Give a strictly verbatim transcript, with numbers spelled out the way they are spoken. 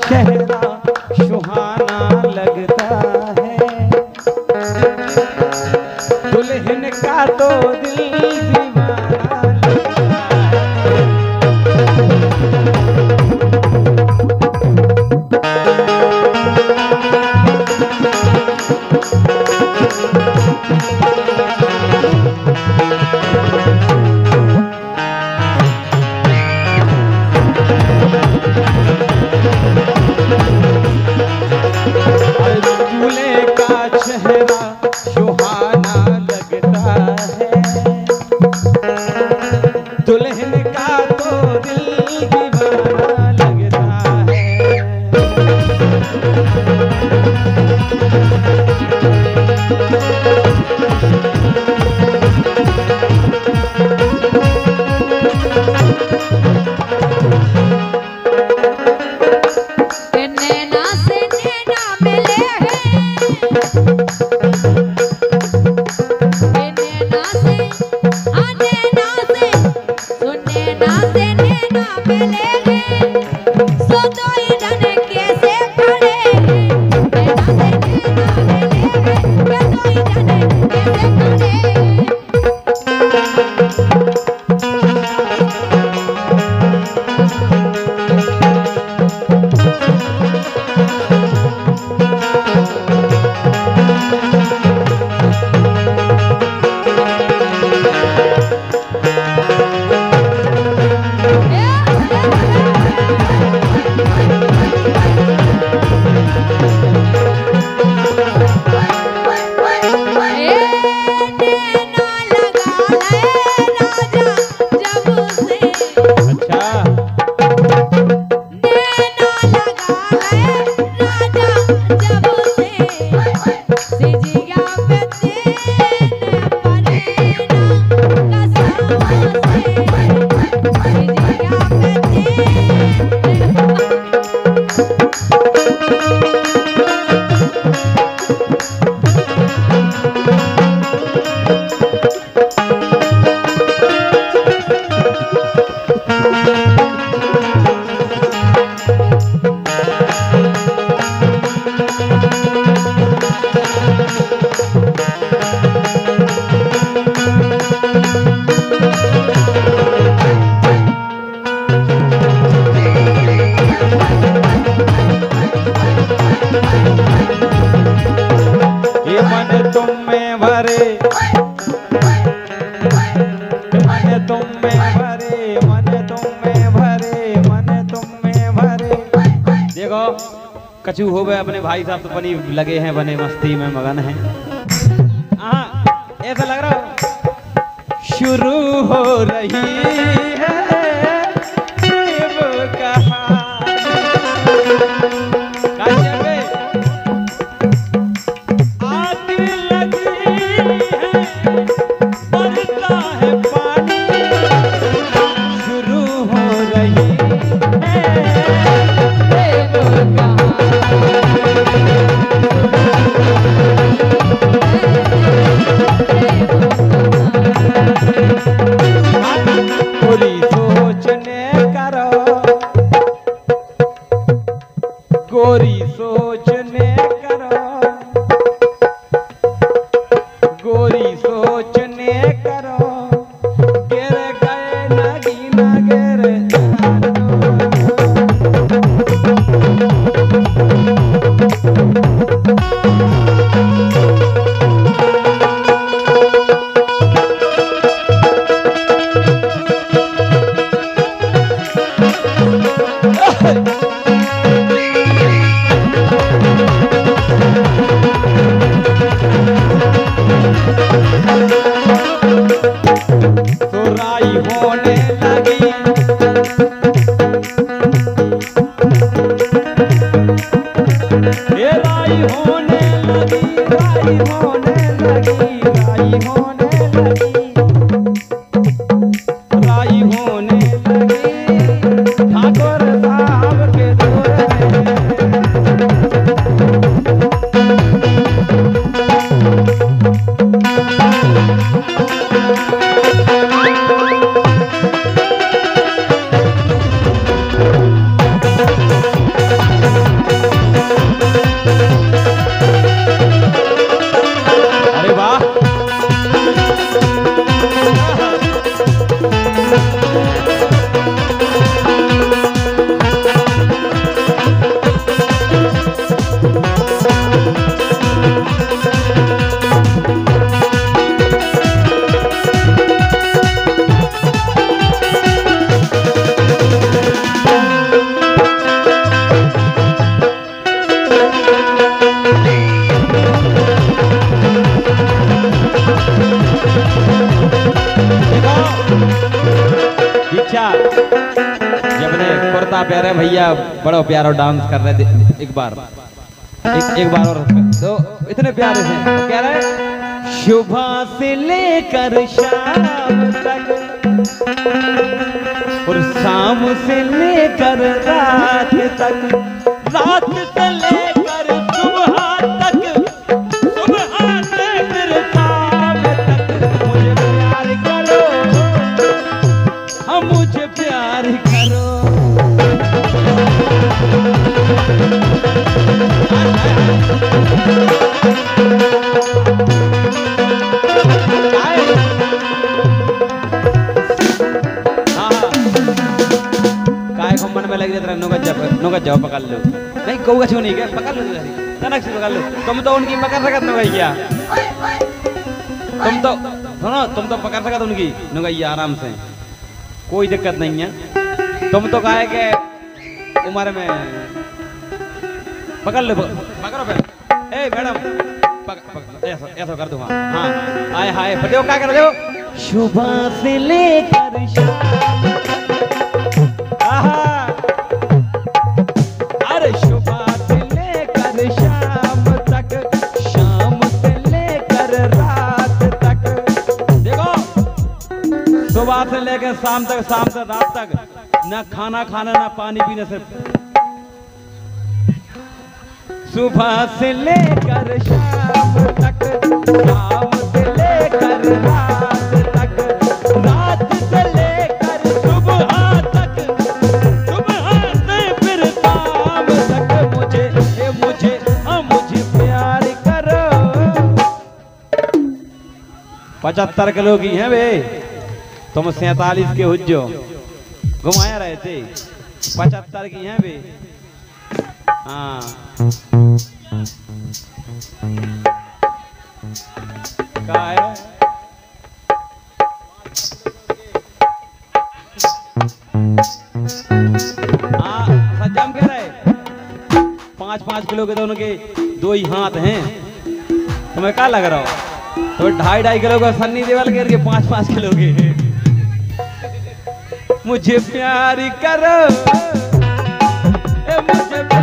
चेहरा सुहाना लगता है, दुल्हन का तो दिल दीवाना लगता चेहरा सुहाना लगता है, दुल्हन का तो दिल दीवाना लगता है। नैना से नैना मिले हैं, नैना से हाँ नैना से सुन नैना से नैना मिले हैं, सो तो इधर कैसे खड़े हैं, नैना से नैना मिले हैं, क्या तो इधर कैसे खड़े हैं। तुम में भरे मन तुम में भरे मन तुम में भरे मन तुम में भरे। देखो कछु हो गए अपने भाई साहब तो बनी लगे हैं, बने मस्ती में मगन हैं। हाँ ऐसा लग रहा शुरू हो रही है प्रेम कहानी। गोरी सोचने करो, गोरी सोचने करो, गोरी सोचने करो, गिर गए नगीना गिर सुराई होने लगी, राई होने लगी, राई होने लगी, राई होने लगी, राई होने लगी, ठाकुर साहब के दूर है। बड़ा प्यारा भैया, बड़ा प्यारा डांस कर रहे थे। एक बार एक, एक बार और तो इतने प्यारे से कह रहे, सुबह से लेकर शाम तक और शाम से लेकर रात तक, रात से लेकर सुबह तक, सुबह से फिर शाम तक, मुझे प्यार करो, हम मुझे प्यार करो। मन में लग रहा नौका जाओ नौका जाओ पकड़ लो, नहीं कौआ छू नहीं गया, पकड़ लो तनक से पकड़ लो। तुम तो उनकी पकड़ सकत नौकैया, तुम तो सुनो, तुम तो पकड़ सकत उनकी नौकैया आराम से, कोई दिक्कत नहीं है। तुम तो कहे के उम्र में पकड़ लो, पकड़ो पे। ए मैडम ऐसा ऐसा कर दो। हाँ हाँ आए हाय फटेओ क्या कर दो, सुबह से लेकर शाम, अरे सुबह से लेकर शाम तक, शाम से लेकर रात तक। देखो सुबह से लेकर शाम तक, शाम से रात तक, ना खाना खाना ना पानी पीना, सिर्फ सुबह से लेकर शाम तक, शाम से लेकर रात तक, रात से लेकर सुबह तक, सुबह से फिर शाम तक, मुझे ए मुझे हाँ मुझे प्यार करो। पचहत्तर किलो की हैं वे, तुम सैतालीस के हुज्जो घुमाया रहे थे, पचहत्तर की हैं वे। हाँ क्या है, हाँ सज्जम कह रहे पाँच पाँच किलो के दोनों के दो ही हाथ हैं, तुम्हें क्या लग रहा हो? तो ढाई ढाई किलो का सन्नी देवल के पाँच पाँच किलो के। मुझे प्यार करो, ए मुझे